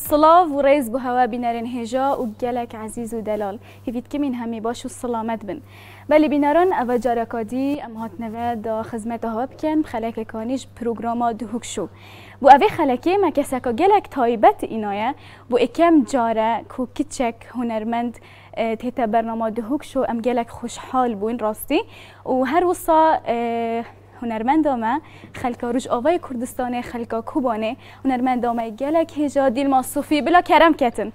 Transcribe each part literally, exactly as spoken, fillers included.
صلاف و ریز بو هوا بینرین هجا و گلک عزیز و دلال هیوید که من همی باش و سلامت بن ولی بینران او جارکادی ام هات نوه دا خدمت هوا بکن خلک کانیش پروگراما دهوک شو بو اوی خلکی ما کسکا گلک تایبت اینایه بو اکم جاره کو کچک هنرمند تیتا برنامه دهوک شو ام گلک خوشحال بوین راستی و هر وصا هنرمندامه خلکا روش آوای کردستانه خلکا کوبانه هنرمندامه گلک هجا دیل ما صوفی بلا کرم کتن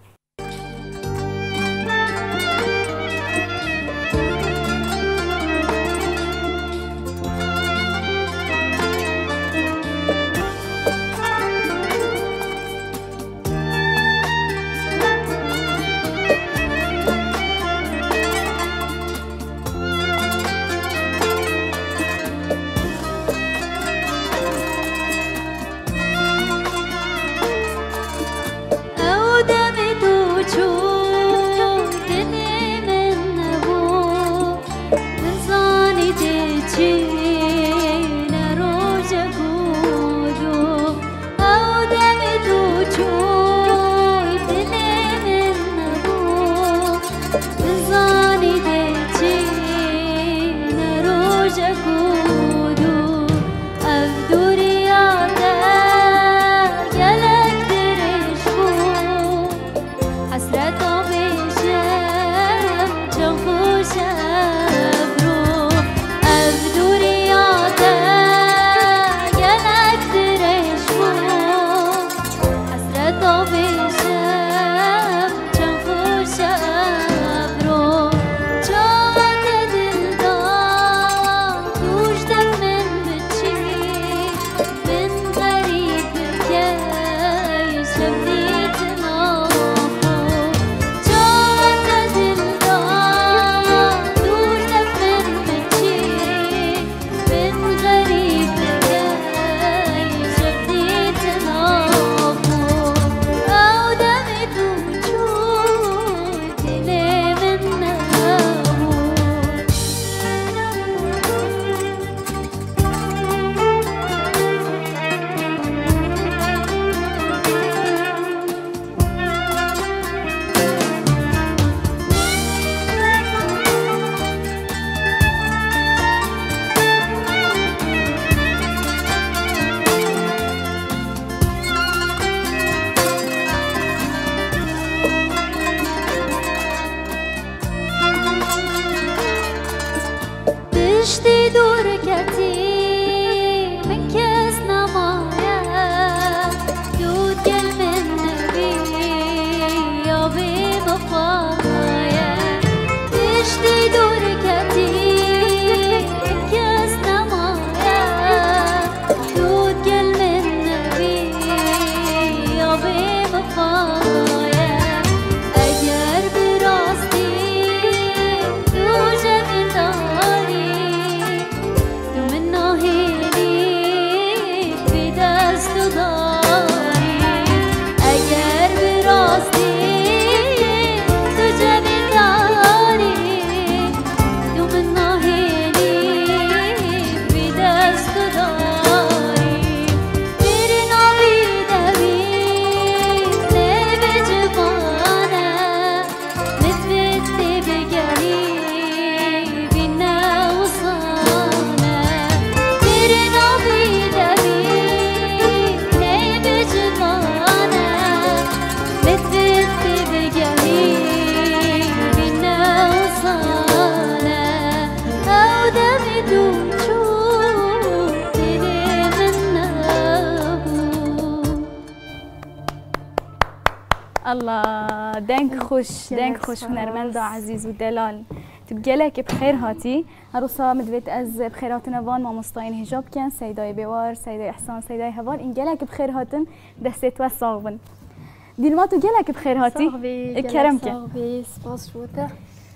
الله دنگ خوش دنگ خوش هنرمند عزیز و دلال تو گلک بخیر هاتی هروسا مدویت از بخیرات نوان ما مستعین حجاب کن سیدای بیوار سیدای احسان سیدای هوار این گلک بخیر هاتن دستت و صاغبن دیل ما تو گلک بخیر هاتی کرم کن صاحبی سپاس شوته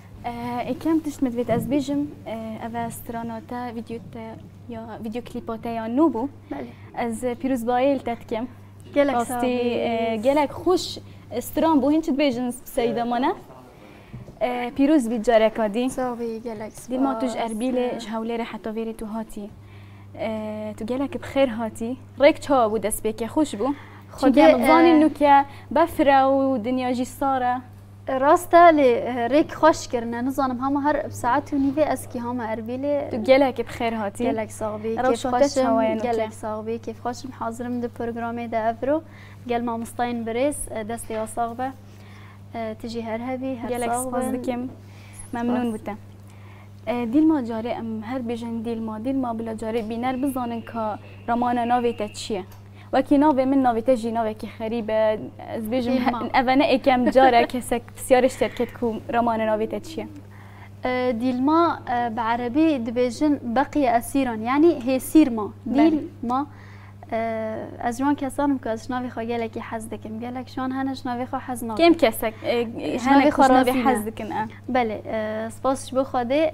اکم تشت مدویت از بیجم او استراناتا ویدیوتا یا ویدیو کلیپاتا یا نوبو از پیروز بایل تتکم گلک صاحبی گلک خوش استران بو هنچت بیجن سیدا مانه پیروز بی جارکادی صاحبی گلک سپاس دیل ما توش اربیل جهولیر حتی ویری تو هاتی تو گلک بخیر هاتی ریک چا بود دست بکی خوش بو خودی مزانی نو که بفره و دنیا جی ساره راسته لی ریک خوش کردن نزانم همه هر ساعت و نیوه از کی همه اربیله تو گلک بخیر هاتی گلک ساقبی کیف خوشم گلک ساقبی کیف خوشم حاضرم ده پروگرامی ده افرو گل ما مستین بریس دستی و ساقبه تجي هر هبي هر گلک سپاس دکم ممنون بودم دیل ما جاری ام هر بیجن دیل ما دیل ما بلا جاری بینر بزانن که رمان ناویت چیه وکی ناوی من ناویت جی ناوی که خریبه از بیجم اوانه اکم جاره کسک بسیارش تد کد کو رمان ناویت چیه دیل ما بعربی دبیجن بقی اسیران یعنی هی سیر ما دیل ما از جوان کسانم که از ناوی خواه گلکی حز دکم گلک شان هنش ناوی خواه حز ناکم کم کسک هنه کش ناوی حز دکن بله سپاسش بو خواده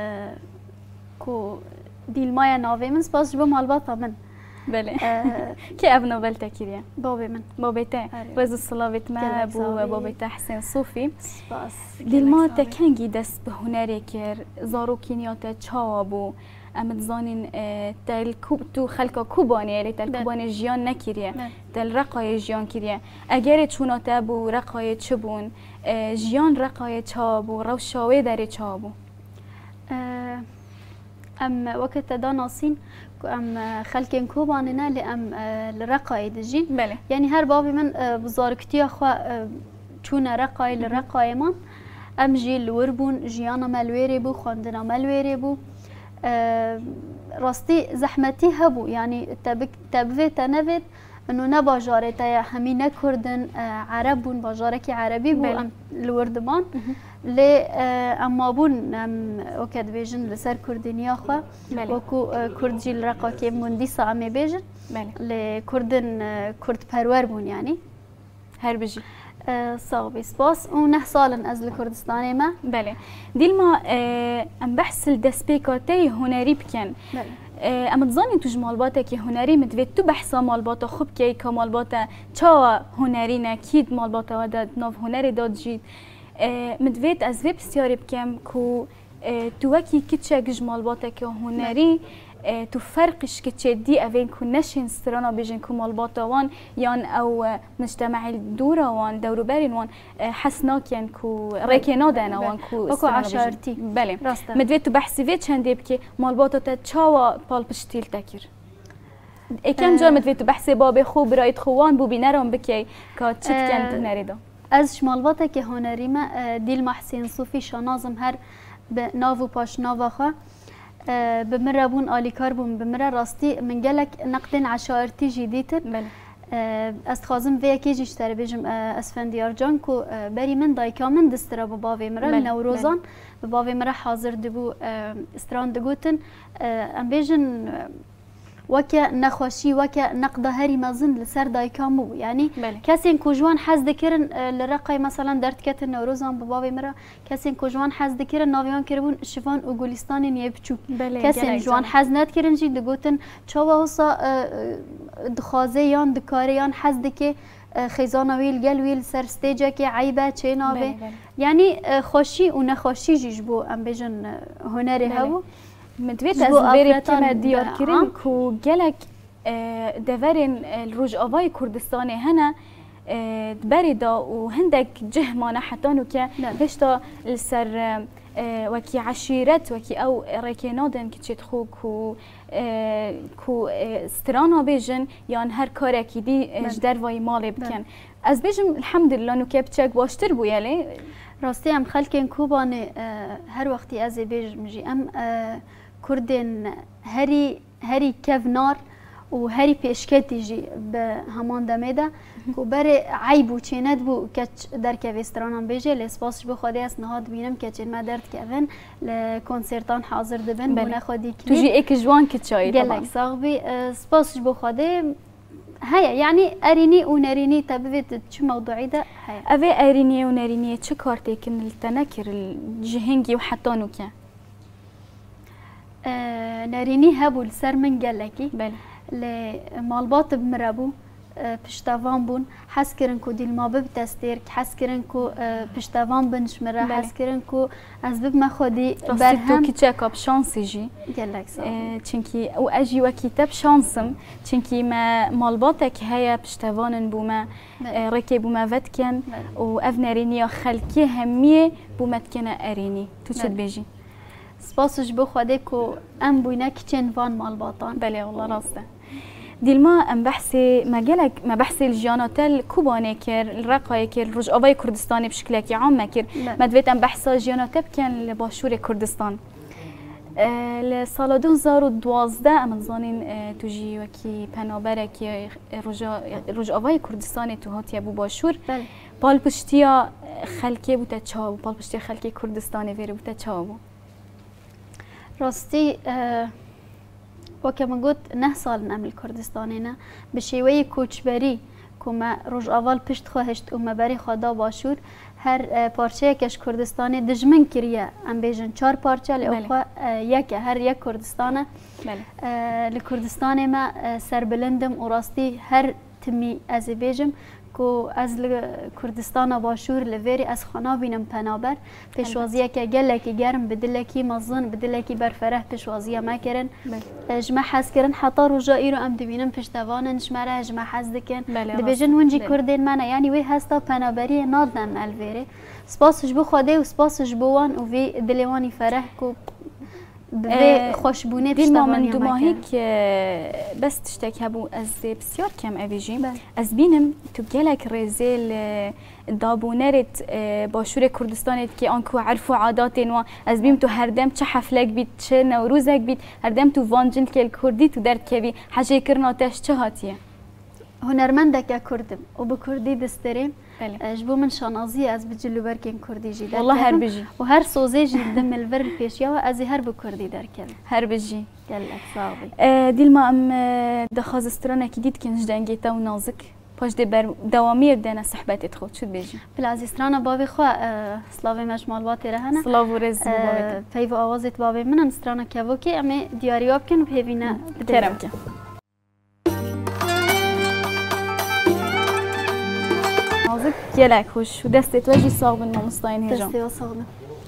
کو دیل مای ناوی من سپاسش بو مالباتا من بله که اب نوبل تکیریه بابی من بابی تا باز الصلاویت ما بو بابی تا حسین صوفی سپاس دیل ما تکنگی دست به هنری کر زارو کینیات چاوا بو امد زانین تل کوب تو خلق کوبانی لی تل کوبانی جیان نکریه تل رقای جیان کریه اگر چوناته بو رقای چبون جیان رقای چابو روشاوی داری چابو ام وقت دا ناسین ام خلقین کوبانینا لی ام لرقای دجی بله یعنی هر بابی من بزارکتی خو چون رقای لرقای من ام جی لوربون جیانا ملویری بو خواندنا ملویری بو راستی زحمتی هبو یعنی تبک تبوی تنوید انو نه باجاره تا همین نکردن عرب بون باجاره کی عربی بو ام لوردمان لی اما بون ام اوکد بیجن لسر کردنیا خو وکو کرد جیل رقا که مندی سامی بیجن لی کردن کرد پرور بون یعنی هر بجی صاحبي سباس ونح سالن از الكردستاني ما بله ديل ما ام بحث الدسبيكاتي هنري بكن بله ام تظني توج مالباتا كي هنري متفيت تو بحثا مالباتا خوب كي كمالباتا تشا هنري نكيد مالباتا وداد نوف هنري داد جيد متفيت از ويب سياري بكم كو توكي كتشا مالباتا كي هنري تو فرقش که دی اوین کو نشین سرانا بیجن کو مالباتا وان یان او مجتمع الدورا وان دوروبرین وان حسناکن کو ریکنا دانا وان کو کو عشارتی بله مدوی تو بحثی وی چندی بکی مالباتا تا چاوا پالپشتیل تکیر اکن جا مدوی تو بحثی باب خوب رایت خوان بو بینرام بکی که چیت کن تو نریدا از مالباتا که هنری ما دیل محسین صوفی شانازم هر به ناو پاش ناوا خو بمرة بون آلیکار بون بمرة راستی من گلک نقدن عشائرتی جدیدتر بله استخازم وی کی جشتر بیجم اسفندیار جان کو بری من دایکا من دسترا با باوی مرا نوروزان با باوی مرا حاضر دبو استران دگوتن ام بیجن وکه نخوشی وکه نقد هری مزن لسر دایکام بو یعنی کسی کوجوان حز دکرن لرقای مثلا درد کت نوروزان با باوی مرا کسی کوجوان حز دکرن ناویان کربون شفان و گلستان نیه بچو کسی جوان حز ند کرن جی دگوتن چوا وسا دخازه یان دکاره یان حز دکه خیزان ویل گل ویل سر استیجا که عیبه چه ناوی یعنی خوشی و نخوشی جیج بو ام بیجن هنری هاو مدویت از بری کم دیار کرن کو گلک دورین الروج آوای کردستان هنه بری دا و هندک جه مانه حتانو که هشتا لسر وکی عشیرت وکی او ریکی نادن که چید خو کو کو استرانا بیجن یان هر کاری که دی جدر وای مالی بکن از بیجم الحمدلله نو که بچک باشتر بویالی راستی هم خلکن کوبانه هر وقتی از بیجم جی ام کردن هری هری کفنار و هری پیشکتی جی به همان دمیده که بر عیب و چیند بو که در کویسترانم بیجه لسپاسش بخوادی از نهاد بینم که چین ما درد کفن لکنسرتان حاضر دبن بونه خودی کلیب توجی ایک جوان که چایی طبعا گلک ساقبی سپاسش بخوادی هيا يعني أريني ونريني تبغيت شو موضوعي ده هيا أبي أريني ونريني شو كارتيكن التنكر الجهنجي وحتى نوكيا آه نريني هبو السر من جلكي بله لمالبات بمرابو پشتوان بون حس کردن که دیل ما بب دستیر حس کردن که پشتوان بنش مره حس کردن که از بب ما خودی برهم تو کیچه کاب شانسی جی گلک سال چنکی او اجی و کتاب شانسم چنکی ما مالباتک هیا پشتوانن بوما رکی بوما ود کن و افنرینی خلکی همیه بومت کنه ارینی تو چه بیجی سپاسش بو خوده که ام بوینه کچین وان مالباتان بله والله راسته دیلما ام بحثی مجالك ما بحثي الجياناتل كوباني كير الرقاي كير رج أباي كردستاني بشكل عام كير ما دويت ام بحثا جياناتل كان لباشور كردستان لسال دو هزار و دوازده ام زانين توجي وكي پنابرك رج رج أباي كردستاني تو هات يبو باشور بال پشتیا خلکی بوده چاو بال پشتیا خلکی کردستانی ویری بوده چاو راستی وكما قلت نه سال نعمل كردستانينا بشيوية كوچبري كما روج اول پشت خواهشت و مبری خدا باشور هر پارچه کش کردستانی دجمن کریه ام بیجن چار پارچه لی اخوا یک هر یک کردستانه لکردستان ما سربلندم و راستی هر تمی از بیجم کو از کردستان باشور لویری از خانه بینم پنابر پیشوازیه که گلکی گرم بدلکی مزن بدلکی برفره پیشوازیه ما کرن جمع حس کرن حتی رجایی رو ام دبینم پشتوانن شماره جمع حس دکن دبیجن ونجی کردین منه یعنی وی هستا پنابری نادن الویری سپاسش بو خوده و سپاسش بوان و وی دلوانی فرح کو به خوشبونه پشتوانی دو ماهی که بس تشتک هبو از بسیار کم اویجیم از بینم تو گلک رزیل دابونرت باشور کردستانت که آنکو عرف و عاداتین و از بیم تو هر دم چه حفلک بید چه نوروزک بید هر دم تو وانجن که کردی تو درد کبی حاجه کرناتش چه هاتیه هنرمندك كردم وبكردي دسترين جبو من شانازي از بجلو بركن كردي جي در والله هر بجي وهر صوزي جي دم الفر فيشيا وازي هر بكردي در كل هر بجي قالك صاحبي أه ديل ما ام دخاز استرانا كديد كنج دنجيتا ونازك باش دي بر دوامي بدنا صحبتي تخوت شو بيجي بلازي استرانا بابي خو أه سلاوي مجمال باتي رهنا سلاو رز بابي فيفو اوازت بابي من استرانا كابوكي امي ديارياب كن بهينا كرمك نازك يلاك خوش ودستت وجي صاغن ما مستاين هجام دستي وصاغن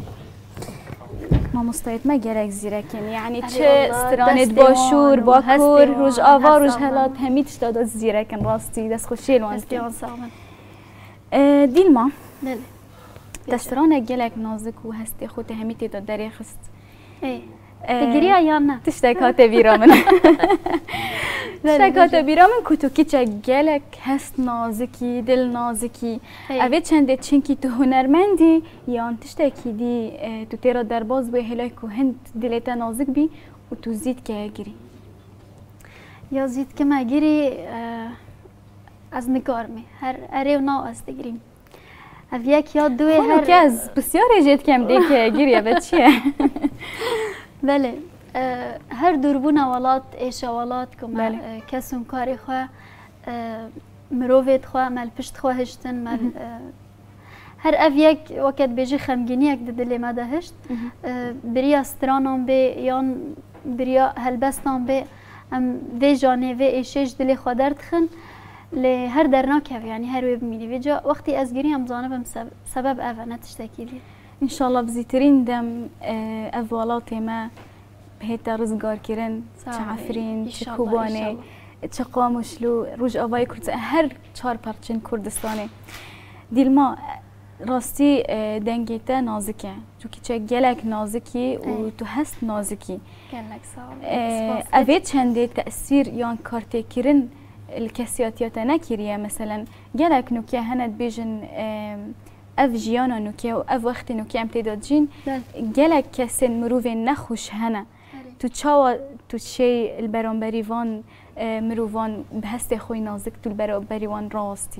ما مستايت ما جرك زيركن يعني تش استراند باشور باكور روج آوا روج هلات هميت اشتاد زيركن راستي دست خوشي لوان دستي وصاغن ديل ما دل تشترانك جلك نازك وهستي خوت هميت داد دري خست ايه تجريها يانا تشتكات بيرامن تشتكات بيرامن كتو كيتشا جالك هست نازكي دل نازكي اوه چنده چنكي تو هنرمندي يان تشتكي دي تو تيرا درباز بي هلاكو هند دلتا نازك بي و تو زيد كه گري يا زيد كما گري از نگارمي هر اريو ناو از دگريم اويك ياد دوي هر كاز بسيار جيت كم ديك گري يا بچيه بله هر دربونه ولات ایشوالات کم کسون کاری خو مروفت خو مال پشت خو هشتن مال هر اویک وقت بیجی خمگینی یک دلی ما دهشت بریا استرانم به یان بریا هلبستم به ام وی جانه وی ایشش دلی خو درد خن ل هر درناک یعنی هر وی بمینی ویجا وقتی از گیری هم زانبم سبب اوه نتشتکی دی ان شاء الله بزيترين دم اولات ما بهتا رزقار كيرن تعفرين تشكوباني تشقامشلو روج اباي كرد هر چهار پرچن كردستاني ديل ما راستي دنگيتا نازكه چونكي چه گلك نازكي و تو هست نازكي گلك صاحب اوه چنده تأثير يان كارتي كيرن الكسياتيات نكيريه مثلا گلك نوكي هند بيجن اف جيانا نوكي و اف وقت نوكي ام تداد جين گلك كسن مروفين نخوش هنا تو چاوا تو شي البرانبري وان مروفان بهست خوي نازك تو البرانبري وان راستي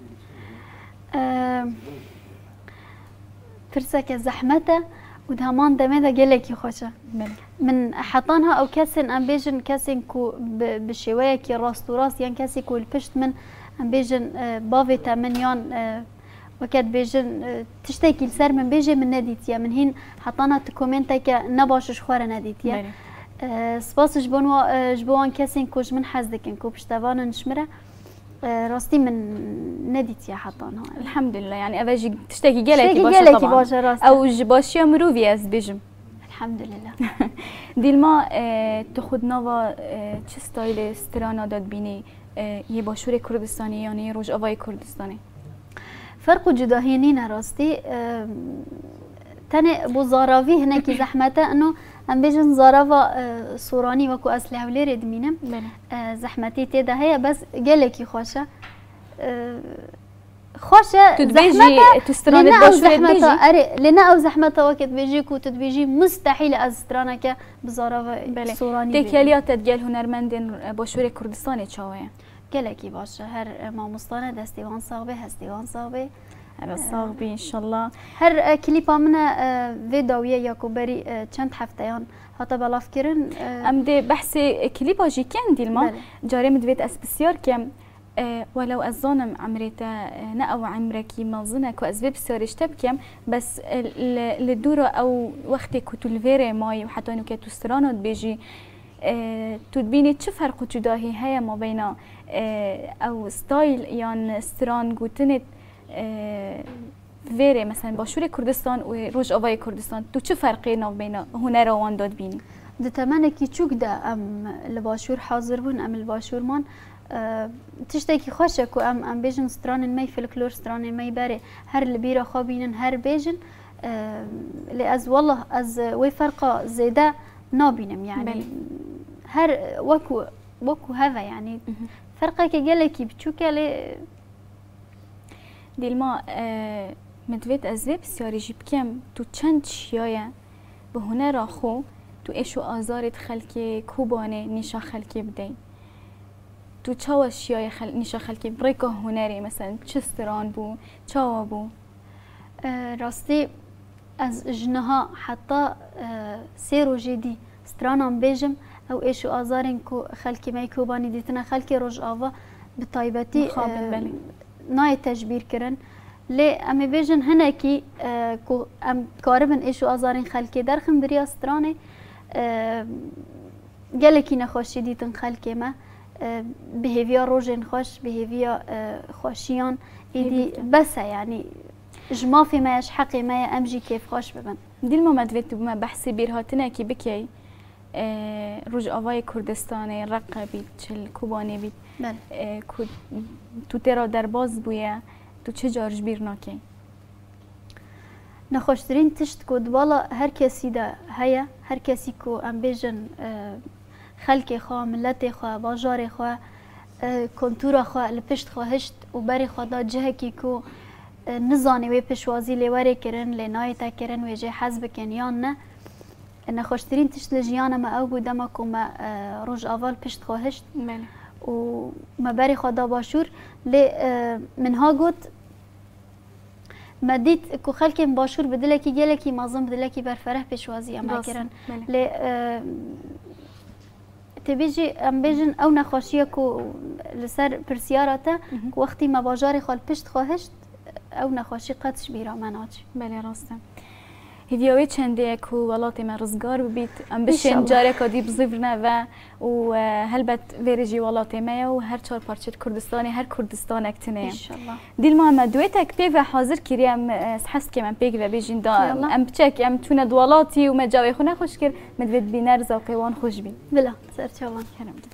فرسك زحمته ودهمان دمه گلكي خوشه من حطانها او كسن ام بيجن كسن كو بشويه كي راست وراس يعني كسي كو البشت من ام بيجن بافي تمن يان وقت بيجن تشتكي السر من بيجي من نديتيا من هين حطانا تكومنتك نباشش خوار نديتيا سپاس جبون جبوان کسین کوش من حزدکن کو پشتوان نشمره راستی من ندیت یا حتی نه الحمد لله يعني أفاجي تشتكي جالك تشتكي باشا جالك طبعا باشا راستی أو جباشي مروفي از بيجم الحمد لله دیلما تخود نوا چه ستایل استرانا داد بینی یه باشور کردستانی یا نه روج آوای کردستانی فرق و جداهی نینه راستی تنه بو زاراوی هنه کی زحمته انو ام بیجن زاراوا سورانی وکو اصلی هولی رید مینم زحمتی تیده هیا بس گلکی خوشه خوشه تدبيجي تسترانت باشور تدبيجي اري لنا او زحمته وقت بيجي كو تدبيجي مستحيل از استرانك بزارا سوراني تكاليات تدجال هنرمندين باشور كردستاني تشاوية گلکی باشه هر ماموستانه دستیوان صاحبه هستیوان صاحبه هر صاحبي ان شاء الله هر كليبا منا فيديوية ياكو بري چند هفتيان هتا بلاف كرن ام دي بحثي كليبا جي كان ديلما جاري مدويت اس بسيار كم ولو الظنم عمريتا نأو عمركي مظنك وأسباب سيارش تبكيم بس الدورة أو وقتك كتولفيري ماي وحتى إنه كتوسترانو بيجي تدبيني تشوف فرق جداهي هيا ما بين أو ستايل يعني ستران قوتنت فيري مثلا باشور كردستان وروج أوای كردستان تو چه فرقی ما بين هنر وان داد بینی؟ دتمنى كي تشوك ده أم الباشور حاضر بون أم الباشور مان أه تشتكي خوشك وام ام بيجن ستران مي فلكلور ستران مي باري هر البيرة خابين هر بيجن أه لأز والله از وي فرقة زيدا نابينم يعني بل. هر وكو وكو هذا يعني فرقة كجلكي بتشوكي لي ديلما أه مدويت أزيب سياري جيب كم تو چند شيايا بهنر خو تو إيشو آزارت خلقي كوباني نيشا خلقي بدين تو چاو اشیای خل... نیشا خلکی بریکا هنری مثلا چه ستران بو چاوا بو راستی از جنها حتی سه روزی دی سترانم بیجم او ایشو آزارین کو خلکی می کوبانی دیتنا خلکی روز آوا به طایبتی نای تجبیر کرن لی امی بیجن هنه کی کو ام کاربن ایشو آزارین خلکی درخم بریا سترانه گلکی نخوشی دیتن خلکی ما بهيفيا روجن خوش بهيفيا خوشيان إيدي بس يعني جما في ما حقي ما أمجي كيف خوش ببن دي المومنت فيتو بما بحثي بيرهاتنا كي بكي روج آوای کردستانی رقه بید چل کوبانی بید کو تو ترا در باز بویه تو چه جارج بیر ناکی نخوشترین تشت کود بالا هر کسی ده هيا هر کسی کو ام بیجن خلق خوا ملت خوا باجار خوا کنتور خوا لپشت خوا هشت و بری خوا دا جه کی کو نزانی و پشوازی لیوری کرن لنای تا کرن و جه حزب کنیان نه نخوشترین تشت لجیان ما او بودم کو ما روز اول پشت خوا هشت و ما بری خوا دا باشور لی منها گوت ما ديت كو خلك باشور بدلكي جلكي معظم بدلكي برفره پشوازی اما کرن لی تبيجي ام بيجن او نخوشيه كو لسر برسيارته وقتي ما باجاري خال پشت خواهشت او نخوشي قدش بيرا مناجي بله راسته هدیوی چنده کو ولات ما رزگار ببیت ام بشین جاره کدی بزیفرنا و و هلبت ویرجی ولات ما و هر چهار پارچه کردستانی هر کردستان اکتنه ان شاء الله دیل ما مدویتک پی و حاضر کریم حس که من پیگ و بیجین دا ام بچک ام تونه دوالاتی و مجاوی خونه خوش کر مدویت بینر زاقیوان خوش بین بلا سرچوان کرم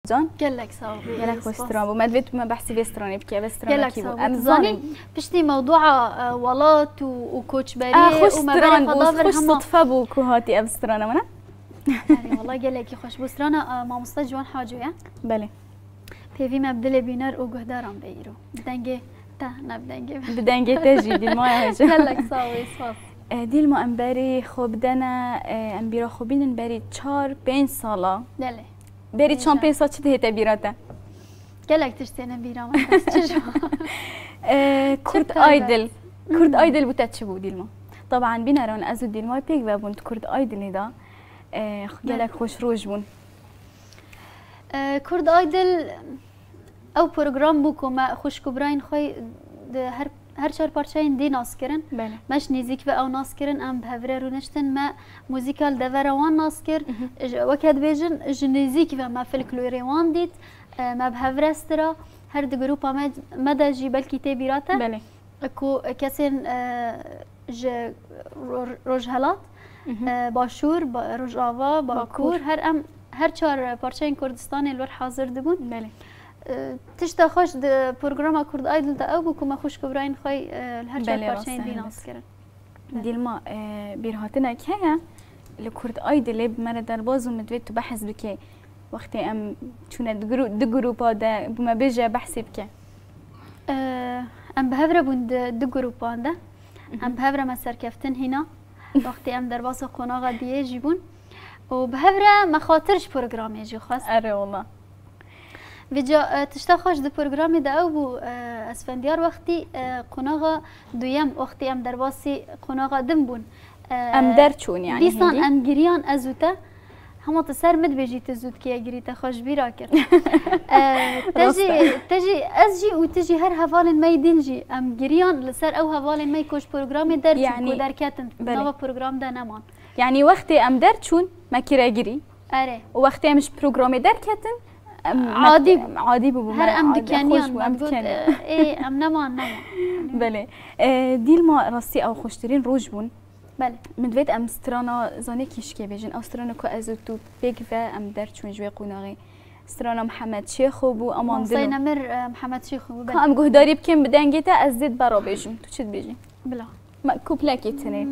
جان گلک صاحبی گلک خوش استران بو مدویت ما بحثی استرانی بکی بس استران گلک کی بو صاحبی امزانی پشتی موضوع ولات و کوچبری خوش و استران بو مبارک خوش صدفه بو کوهاتی اب استران منا يعني والله گلکی خوش بو استران ما مست جوان حاجویه بله پیوی مبدل بینر و گهدارم بیرو بدنگه تا نبدنگه بدنگه تجی دی ما هجا گلک صاحبی صاف دیل ما امبری خوب دنا امبیرا خوبین امبری چهار پنج ساله بله بری چهار پنج سال چه دهته بیراته گلک تشتینه بیرام بس چجا كرد ايدل كرد ايدل بتاتشبو ديلما طبعا بينارون ازو ديلما بيك بابون كرد ايدل دا خجلك خوش روج بون كرد ايدل او بروجرام بوكو ما خوش كبراين خوي هر هر چهار پارچاین دی ناس کرن بله مش نزیک و او ناس کرن ام بهوره رو نشتن ما موزیکال دوروان ناس کر وکد بیجن جنزیک و ما فلکلوری وان دید ما بهوره استرا هر دو گروپ ما مدى جي بلكي تي براته بله كو كاسين ج روجهلات باشور روجاوا باكور هر ام هر چهار پارچاین کردستان الور حاضر دبون بله تشتا خوش د پروگرام کرد ایدل تا او بکو ما خوش کبراین خوی هر چهار پارچاین دی ناس کرن دیلما بیرهاتنا که لکرد ایدل بمره در بازو مدوید تو بحث بکی وقتی ام چونه دو گروپا ده بما بيجا بحسب كه ام بهفره بون دو گروپا ده ام بهفره ما سرکفتن هنا وقتی ام در باز قناغ دیه جیبون و بهفره ما خاطرش پروگرامی جی خواست اره والله ویجا تشتا خوش ده پروگرامی ده او بو اسفندیار وقتی قناغ دویم وقتی ام در باسی قناغ دم بون ام در چون يعني دیسان ام گریان ازوته هما تسر مد بيجي تزود كي اجري تخش بيرا كر تجي تجي ازجي وتجي هر هفالن ما يدنجي ام جريان لسر او هفالن ما يكوش بروجرام در يعني در كاتن نوا بروجرام ده نمان يعني وقتي ام در چون ما كيرا اجري اره وقتي مش بروجرام در كاتن عادي عادي بو هر ام دكانيان ام دكان ايه ام نمان نمان بله ديل ما راستي او خوشترين روج بون بله مدوید ام سترانا زانه کیش که بیجن او سترانا که از تو بیگ و ام در چون جوی قناغی سترانا محمد شیخ و بو امان دلو سینمر محمد شیخ و بله ام گهداری بکن بدنگی تا از دید برا بیجم تو چید بیجی؟ بلا ما کوپلکی تنه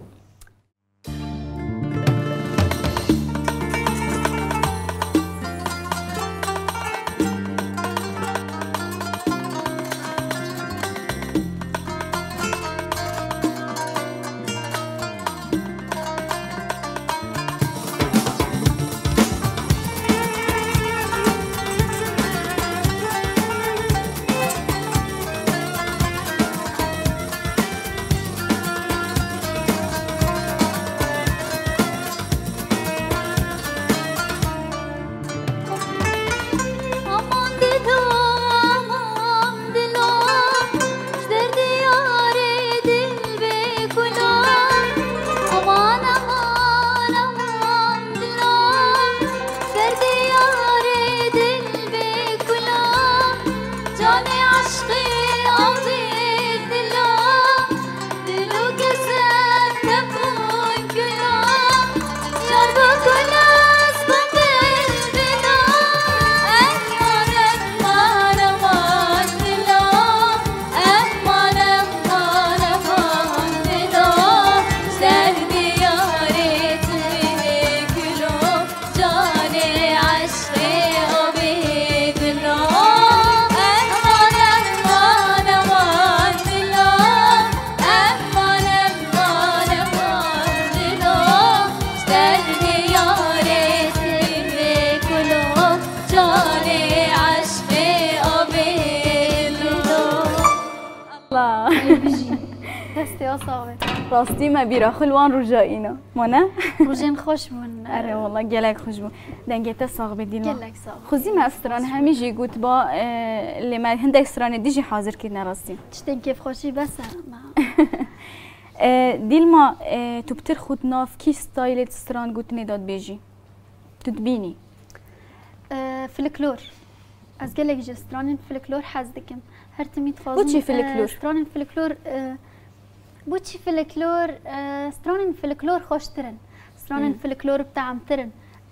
راستی ما بیرا خلوان رجایینا مانه روزین خوش بون اره والله گلک خوش بون دنگت ساق بدین گلک ساق خوزی ما استران همیشه گوت با لما هند استران دیجی حاضر کردن راستی چتن کیف خوشی بس دیل ما تو بتر خود ناف کی ستایل استران گوت نداد بیجی تو تبینی فلکلور از گلک جستران فلکلور حز دکم هر تمید خواهم بوچی فلکلور استران فلکلور بوچی فلکلور استران فلکلور خوش ترن استران فلکلور بتاعم ترن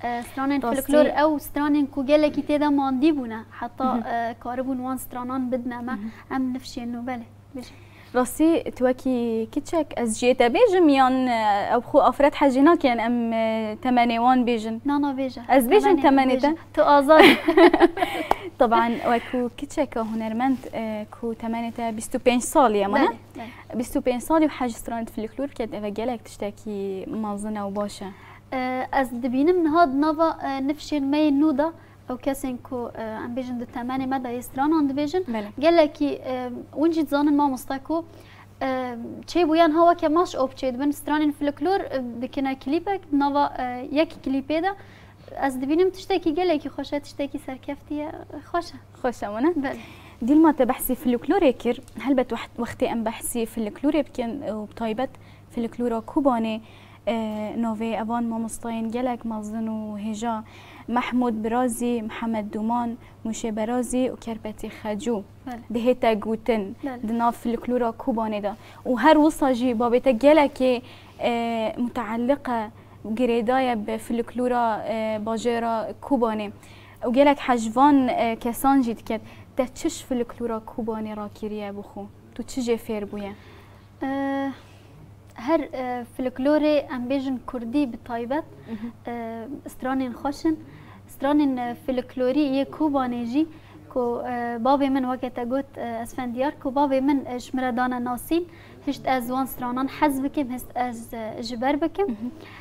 سترانین فولکلور او سترانین کو گلکی تیدا ماندی بونه حتی کاربون وان سترانان بدنه ما ام نفشینو بله بشه راستی توکی کچک از جیتا بیجم یان او خو افراد حجینا کن ام تمانیوان بیجن نه نه بیجه از بیجن تمانیتا تو آزاد طبعا وكو كتشك هنرمند كو تمانيتا بيستو بين سال يا مانا بيستو بين سال وحاجة سترانت في الكلور كانت إذا جالك تشتكي مازنة وباشا از دبينم نهاد نافا نفشين ماي نودا او كاسين كو عم بيجن دو تماني مدى يستران عند بيجن جالكي ونجي تزانن ما مستاكو چه بویان هوا که ماش اوب چید بن سترانین فولکلور بکنه کلیپک نوا یکی کلیپه ده از دبینم تشتكي گلکی خوشه تشتكي سرکفتیه خوشه خوشه منه بله دي ما تبحثي في الكلور كر هل بت وقتي ام بحثي في الكلور بكن وبطيبت في الكلورا كوباني آه نوفي ابان ما مستين جلك مازن وهجا محمود برازي محمد دومان موشي برازي وكربتي خجو دهيتا جوتن دنا في الكلورا كوباني ده وهر وصاجي بابتا جلك آه متعلقه جريدايا بفلكلورا باجيرا كوباني وجالك حجوان كسان جيت كات تتشش فلكلورا كوباني راكيريا بخو تو تشجي فير بويا أه هر فلكلوري ام بيجن كردي بطيبت أه استرانين خوشن استرانين فلكلوري يه كوباني جي كو أه بابي من وقت قلت أه اسفنديار كو بابي من شمردانا ناسين هشت از وان استرانان حزب بكم هست از جبر بكم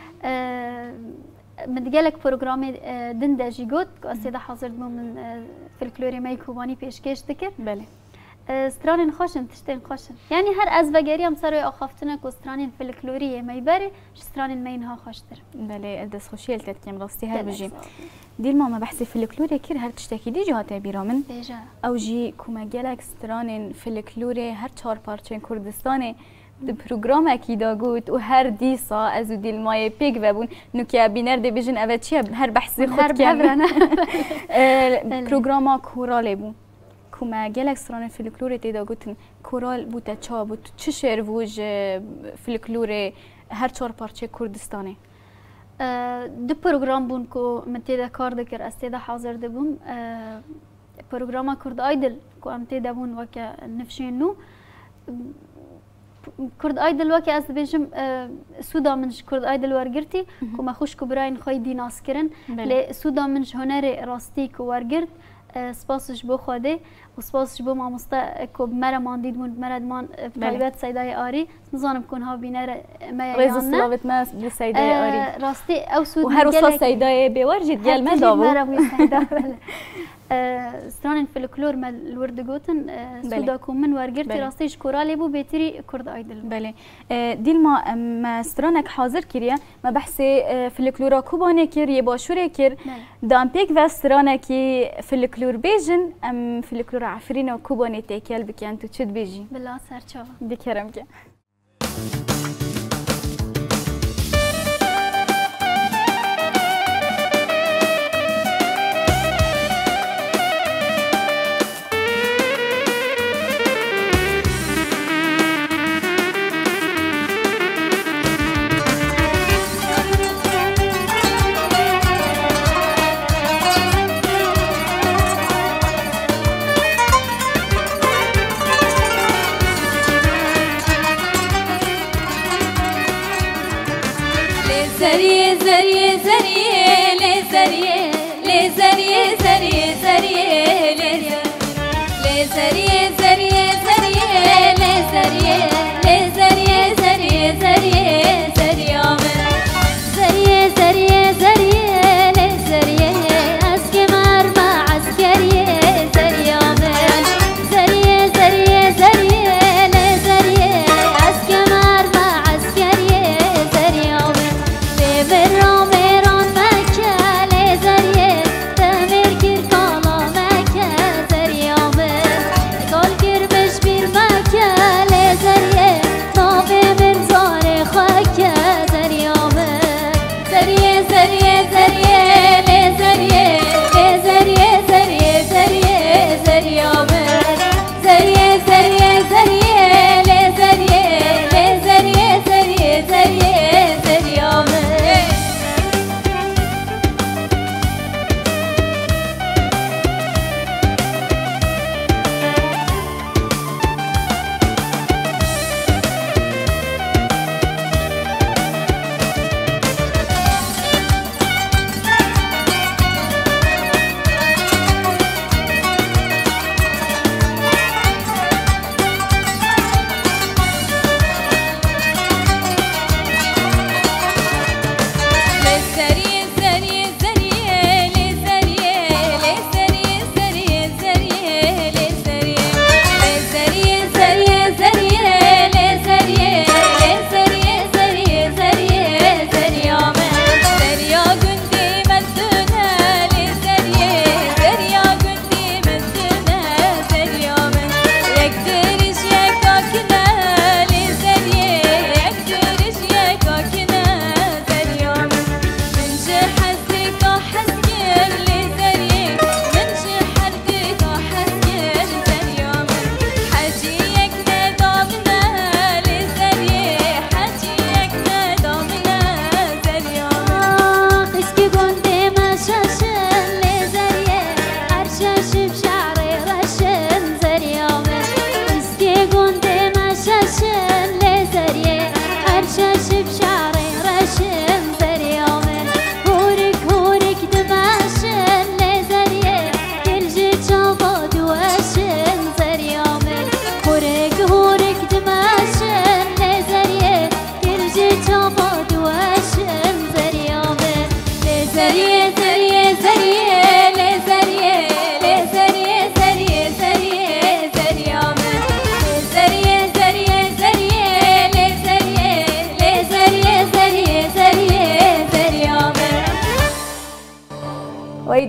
متجالك برنامج دندا جيجوت أستاذ حاضر من فلكلوري ماي كوباني بيشكيش تكر بله سترانين خوشن تشتين خوشن يعني هر از بجاري هم صاروا أخافتنا كو سترانين فلكلوري ماي باري سترانين ماينها خوشتر بله الدس خوشيل تتكلم راستي هر بجي دي الماما بحثي فلكلوري كير هر تشتكي دي جهات بيرامن ديجا أو جي كوما جالك سترانين فلكلوري هر چهار پارچين كردستاني د پروگرام اکیدا گوت و هر دیسا از دیل مای پیگ ببون نوکیا بینر دی بیجن اوه چیه هر بحثی خود کن پروگراما کورال بو کما گلک سران فلکلور تیدا گوتن کورال بوده چا بود چه شعر ووج فلکلور هر چهار پارچه کردستانه دو پروگرام بون که من تیدا کار دکر از تیدا حاضر دبوم پروگراما کرد آیدل که ام تیدا بون وکه نفشین نو كرد ايدل وكي از بيجم سودا منش كرد ايدل ورگرتي كما خوش كبراين خوي ديناس كرن ل سودا منش هنر راستي كو ورگرت سپاسش بو خوده و سپاسش بو مامستا کو مره ماندید مون مرد مان طيبات سيداي آري نظام كون ها بينر ما ريز صلوات ما بسيداي آري راستي او سود وهر وصا سيداي بورجت قال ما دابو مره بو سيدا سترانين فلكلور مال الورد جوتن سودا كوم من ورگرتي راستيش كورالي بو بيتري كرد ايدل بله ديل ما ما سترانك حاضر كريا ما بحثي فلكلورا كوباني كير يباشوري كير دام بيك وسترانكي فلكلور بيجن ام فلكلور عفرين وكوباني تيكل بكيان تو تشد بيجي بالله سرچاوا بكرمك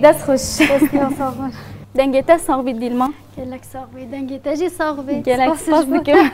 دست خوش بسیار ساغون دنگیت ساغ بید دیلما گلک ساغ بید دنگیت جی ساغ بید گلک سپاس بکم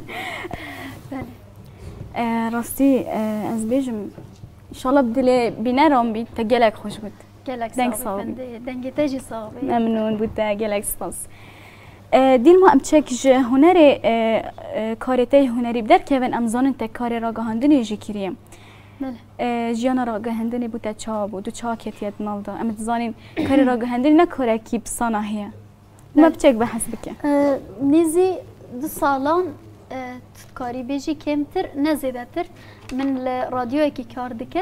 راستی از بیجم انشالله بدل بینرام بید تا گلک خوش بود گلک ساغ بید دنگیت جی ساغ بید ممنون بود تا گلک سپاس دیلما ام چک هنری کارتی هنری بدر که ون امزان تا کار را گهاندنی جی کریم جیانا را گهاندنی بود چا بود و چا کتیت نالدا ام تزانین کار را گهاندنی نکاره کی بسانه هیا ما بچک بحث بکه نیزی دو سالان کاری بیجی کمتر نزیده تر من رادیو کی کار دکر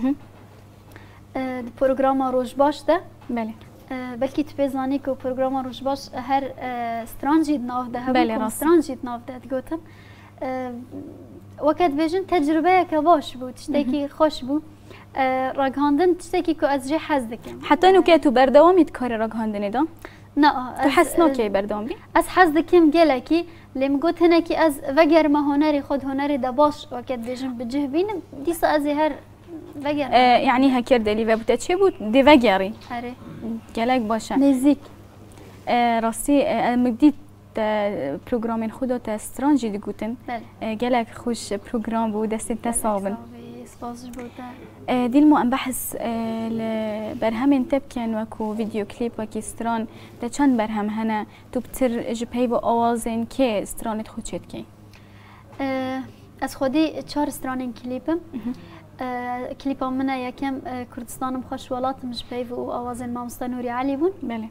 پروگرام روش باش ده بله بلکه تو بزنی که پروگرام روش باش هر استرانجی ناف ده بله هم استرانجی ناف ده گفتم وقت بیشتر تجربه که باش بود تشتکی خوش بود راگهاندن تشتکی که از جه حز دکم حتی اینو که تو بردوامیت کار راگهاندنی دا نه تو حس نکی بردوام بی از حز دکم گله کی لیم گفت هنر کی از وگر ما هنری خود هنری دباش وقت بیشتر بجه بینم دیس از هر وگر یعنی هکر دلی و بوده چه بود دی وگری آره گلک باشه نزدیک راستی مدید پروگرام خودت تا استرانجی دیگوتن گلک خوش پروگرام بود دست تصاوبن دیل مو ام بحث برهم انتب کن وکو ویدیو کلیپ وکی استران ده چند برهم هنه تو بتر جپی و آوازین که استرانت خود شد کی از خودی چهار استرانین کلیپم کلیپام منه یکم کردستانم خوشوالاتم جپی و آوازین مامستا نوری علی بون بله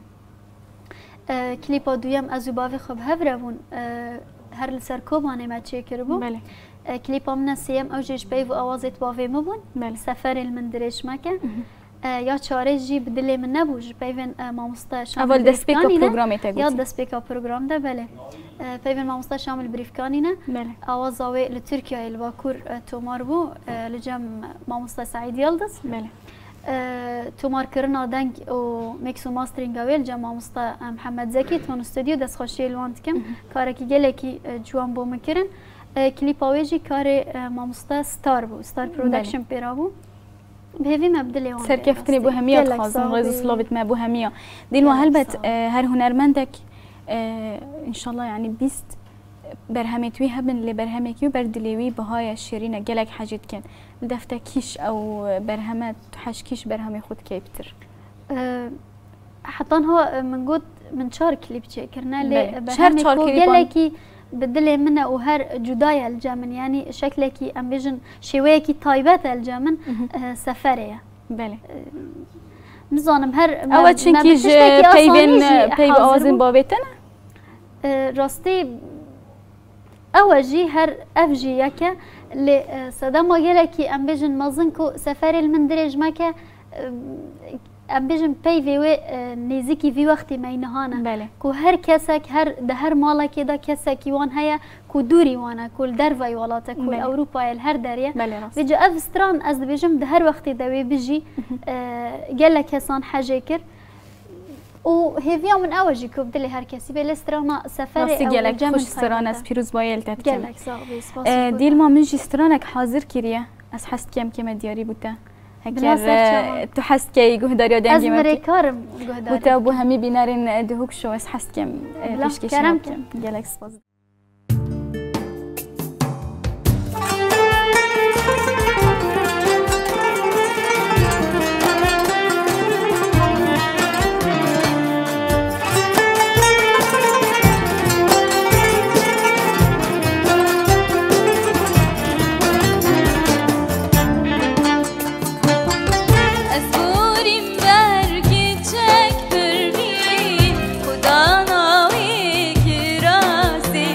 کلیپا دویم از باوی خوب هفره بون هر لسر کوبانه ما چه کربو بله کلیپا من سیم اوجش بی و آوازت باوی مبون بله سفر المندرش مکه یا چاره جی بدل من نبوج بیون مامستا شامل اول دسپیکا پروگرامی تا یا دسپیکا پروگرام ده بله بیون مامستا شامل بریفکانینه بله آواز آوی لترکیه الواکور تومار بو لجم مامستا سعید یلدز بله تومار کرنا دنگ و میکس و ماسترینگ اویل جمع ماستا محمد زکی تون استودیو دست خوشی الوانت کم کاری که گله کی جوان بو مکرن کلیپ آویجی کار مامستا ستار بو ستار پرودکشن پیرا بو بهوی مبدل وان سرکفتنی بو همیات خواستم غیز سلوبت ما بو همیا دین و هلبت هر هنرمندک انشالله يعني بیست برهمتوی هبن لبرهمکی و بردلیوی بهای شیرینه گلک حاجت کن دفته کیش او برهمت حشکیش برهمی خود کی بتر حتى هو من قد من شهر كليب كرنا لي شهر شهر كليب بدل منه وهر جدايا الجامن يعني شكلكي امبيجن شويكي طيبات الجامن سفريه بله نظام هر اول چنكي بيبن بيب اوازن بابتنا راستي اوجي هر افجي يكا ل صدام وجلكي امبيجن مازنكو سفر المندرج ماكا امبيجن بيفي و نزيكي في وقت ما ينهانا بله كو هر كسك هر ده هر مالا كده كسك يوان هيا كو دوري وانا كل درفاي ولاتا كل اوروبا الهر داريا بيجي افستران از بيجم ده هر وقت دوي بيجي قال لك كسان حاجه كر و هيفيا من اوجي كو بدلي هر كسي بلسترانا سفر او جلك خوش استرانا از پیروز بايل تتكلم جلك صاحبي سپاس ديل ما منجي استرانك حاضر كريا از حست كم كم دياري بوتا هكر تو حست كي جهداري ودنجي از مريكارم جهداري بوتا ابو همي بينارين دهوك شو از حست كم فيش كيش كم جلك سپاس خدا ناوی کی راستی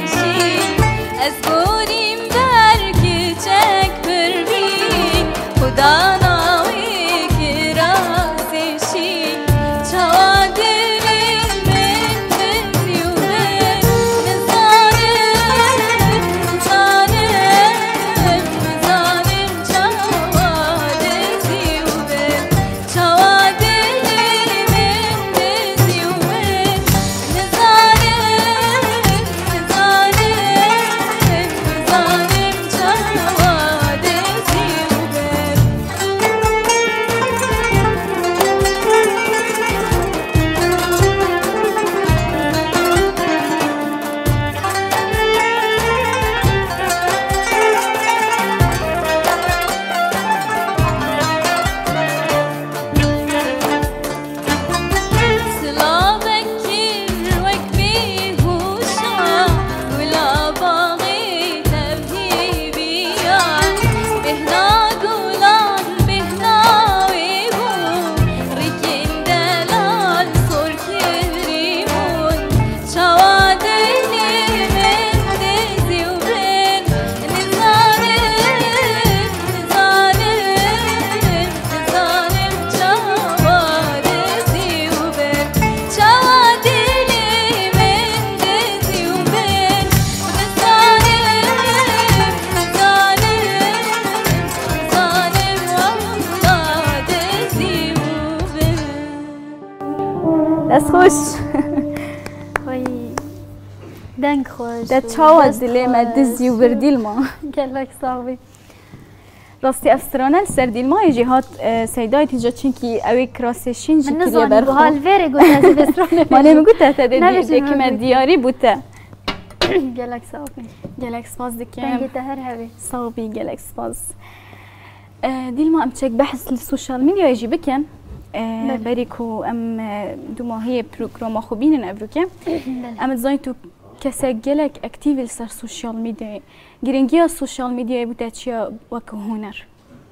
از خوش وای دنگ خوش ده چاوت دلی ما دزی و بردیل ما گلک صاحبی راستی افسرانه سر دیل ما جهات سیدای تیجا چونکی اوی کراسشین جی کلیه برخو من نزانی بحال ویره گوت از بسرانه ما نمیگو تحت دیل که دیاری بوده گلک صاحبی گلک سپاس دکیم دنگی تهر هوی صاحبی گلک سپاس دیل ما ام چک بحث للسوشيال ميديا يجي بكن بريكو ام دو ما هي بروجرام خوبين ابروكه ام زايتو كسجلك اكتيف لسر سوشيال ميديا جرينجيا السوشيال ميديا بتاتشيا وكو هنر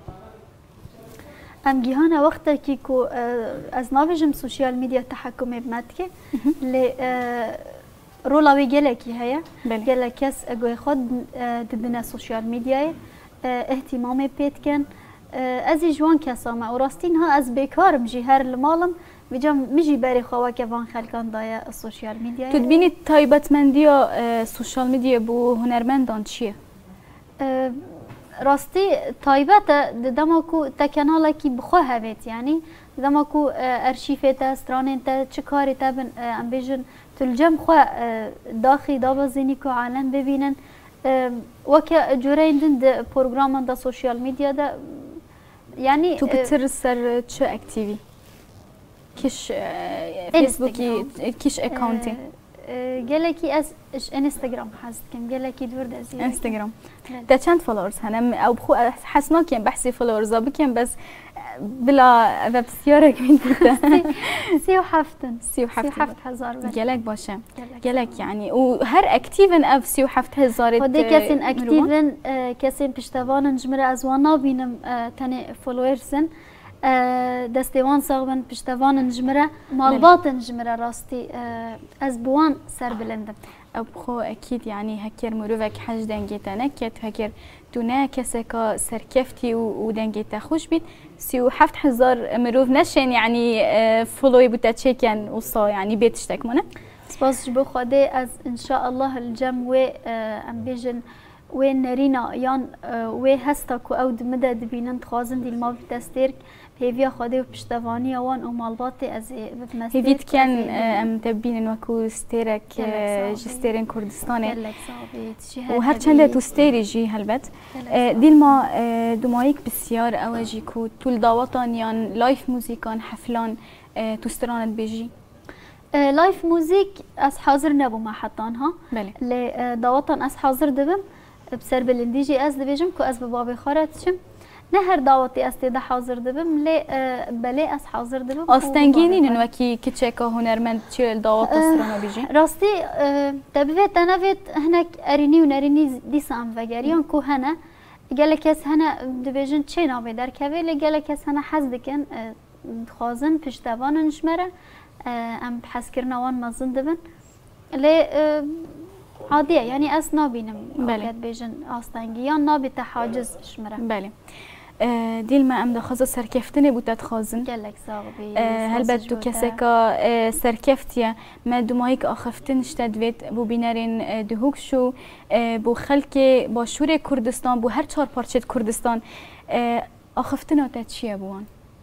ام جيهانا وقتا كيكو از نافجم سوشيال ميديا تحكم بماتكي ل رولاوي جلكي هيا جلكس اگوي خود دبنا سوشيال ميديا اهتمامي بيتكن ازي جوان كسامة وراستينها از بكارم جي هر المالم بجام مجي باري خوا كفان خلقان دايا السوشيال ميديا تدبيني تايبت منديا السوشيال ميديا بو هنرمندان چيه؟ راستي تايبت دماكو تكنالا كي بخوا هفت يعني دماكو ارشيفتا سترانتا چكاري تابن ام بيجن تلجم خوا داخي دابزيني كو عالم ببينن وكا جورين دند بروجرام دا سوشيال ميديا دا يعني تو بتر سر چه اكتيفي كيش فيسبوكي كيش اكاونتي جالكي از انستغرام حاسد كم جالكي دور دازي انستغرام ده چند فولورز هنم او بخو حسنا كم بحسي فولورز بكم بس بلا ويب سيارك من سي وحفتن سي وحفت هزار جالك باشا جالك يعني وهر اكتيفن اف سي وحفت هزار خدي كاسين اكتيفن كاسين بشتوان نجمر از وانا بينم تاني فولورزن دستوان صاغبن پشتوان نجمره مالبات نجمره راستي از بوان سر بلندم او بخو اكيد يعني هكر مروفك حاج دنگيتا نكت هكر دونا كسكا سركفتي ودنگيتا خوش بيت سيو حفت هزار مروف نشين يعني فولوي بوتا تشيكن وصا يعني بيتشتك منا سباس جبو خدي از ان شاء الله الجم و ام بيجن وين نرينا يان و هستاكو او دمدا دبينن تخازن دي الماء بتستيرك هيفيا خدي وبشتواني وان ومالباتي از بتمستير هيفيت كان ام تبين وكو ستيرك جستيرين كردستاني وهر چنده تو ستيري جي هلبت ديل ما دمايك بسيار اواجيكو طول دعواتان يان لايف موزيكان حفلان تو سترانت بيجي لايف موزيك از حاضر نبو ما حطانها بله لدعواتان از حاضر دبم بسر بلنديجي از دبيجم كو از ببابي خارتشم نه هر دعوتي استيدا حاضر دبم لي بلي اس حاضر دبم استنگينين وكي كيتشيكا هنرمند تشي الدعوات استرانا بيجي راستي تبفت انا فيت هناك اريني ونريني دي سام فغاريان كو هنا قالك اس هنا دبيجن تشينا بدر كبي قالك اس هنا حزدكن خازن پشتوان نشمره ام بحث كرنا وان مزن دبن لي عادية يعني اس نابينم بله بيجن استنگيان نابي تحاجز شمره بله ديل ما ام دخوزه سركفتني بوتا تخازن قالك صاحبي هل بدو كسكا سركفتيا ما دومايك اخفتن اشتدويت بو بينارين دهوك شو بو خلكي باشور كردستان بو هر چهار پارچه كردستان اخفتنا تا چيه بوان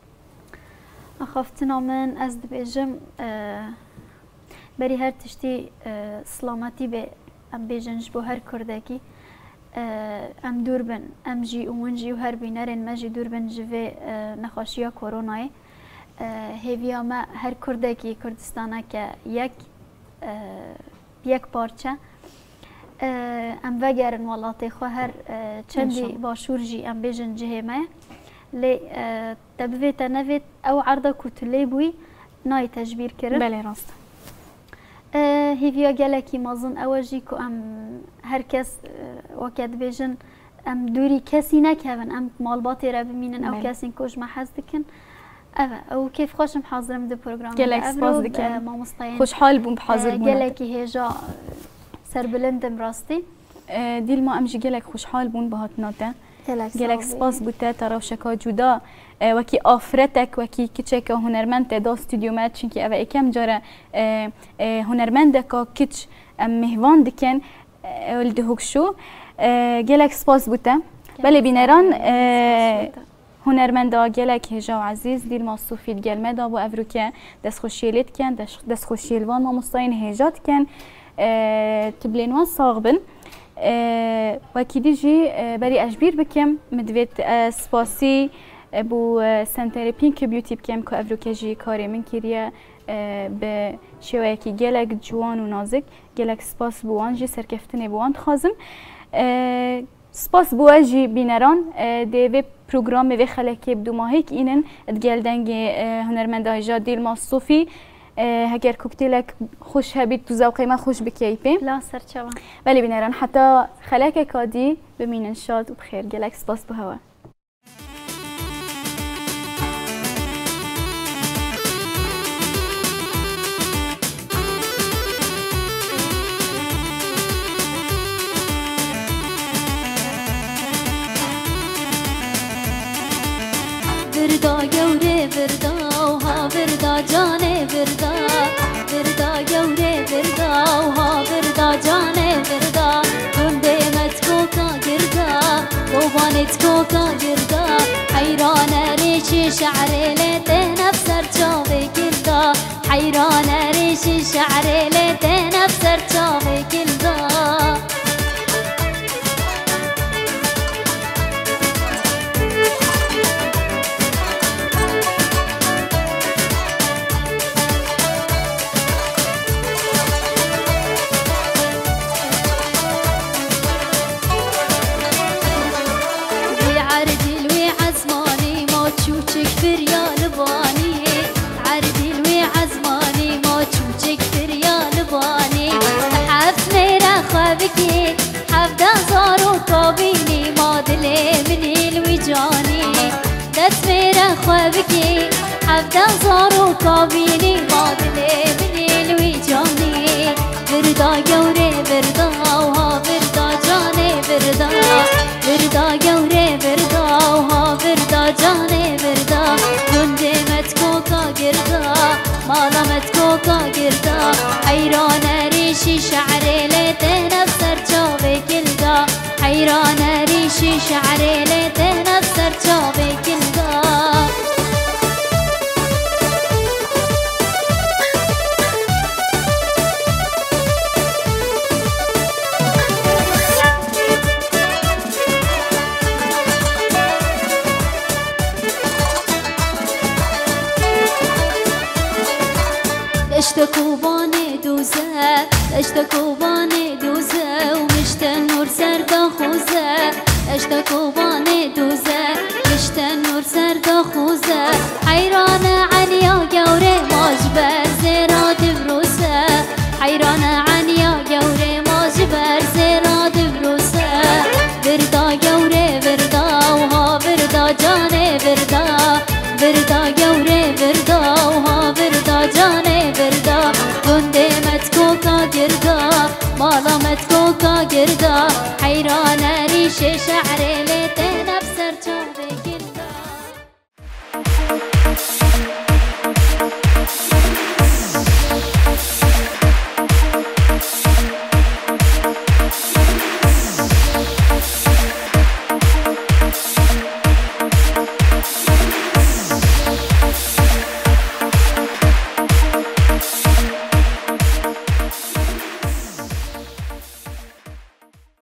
اخفتنا من از دبيجم بري هر تشتي سلامتي به ام بيجنج بو هر كردكي ام دوربن ام جي اونجي و هر بينرن مجي دوربن جوي نخاشيا كورونا هيفيا ما هر كردكي كردستانا ك يك يك بارچه ام وگرن ولاتي خو هر چندي باشور جي ام بيجن جهمه لي تبفيت نفيت او عرضه كتلي بوي ناي تجبير كرن بله راست هيفيا جالكي مازن اواجي كو ام هر كس وقت بيجن ام دوري كسي نكهن ام مالباتي را بمينن او كسين كوش ما حزدكن اوا او كيف خوشم حاضرم دو بروجرام جالك سباس دكن ما مستعين خوش حال بون بحاضر بون جالكي هيجا سر بلندم راستي ديل ما امجي جالك خوش حال بون بهاتناته جالك سباس بوتا تراوشكا جودا وكي آفرتك وكي كيتشك هنرمند دا استوديو ما چونكي اوه اكم جاره هنرمندكا كيتش مهوان دكن ولدهوك شو جالك سباس بوتا بله بينران هنرمندا گلک هجا و عزیز دیل مصوفی گلمه دا بو افروکه دست خوشیلیت کن دست خوشیلوان ما مستاین هجات کن تبلینوان صاغبن وکی دیجی بری اجبیر بکم مدویت سپاسی بو سنتر پینک بیوتی بکم که افروکه جی کاری من کریه به شوی که گلک جوان و نازک گلک سپاس بوان جی سرکفتنی بوان خازم سپاس بوا جی بینران دیو پروگرام و خلکی بدو ماهی که اینن ادگلدنگ هنرمنده جا دیل مصوفی هگر کوکتیلک خوش هبید تو ذوقی ما خوش بکیپیم لا سرچوان ولی بینران حتی خلک کادی بمینن شاد و بخیر گلک سپاس بو هوا بردا گوره بردا ها بردا جانه بردا بردا گوره بردا ها بردا جانه بردا گنده متکوکا گردا بوبانت کوکا گردا حیران ریشی شعر لیته نفسر چاوه گردا حیران ریشی شعر لیته نفسر چاوه گردا بكي حفدا زارو كابيني ما دلي مني الوجاني دست ميرا خوابكي حفدا زارو كابيني ما دلي مني الوجاني بردا جوري بردا وها بردا جاني بردا بردا جوري بردا وها بردا جاني بردا كنت متكوكا قردا مالا متكوكا قردا حيران ريشي شعري ليته نفسر چاوه كلدا حيران ريشي شعري ليته نفسر چاوه كلدا اشتكوا باني دوزة اشتكوا باني دوزة ومشت النور سردا خوزة اشتكوا باني دوزة مشت النور سردا خوزة حيران عنيا جوري ماجبر زيراد بروسة حيران عنيا جوري ماجبر زيراد بروسة بردا جوري بردا وها بردا جاني بردا بردا جوري بردا وها بردا جاني بردا گنده متکوکا گردا مالا متکوکا گردا حیران ریش شعر لیته نفسر چاوه گردا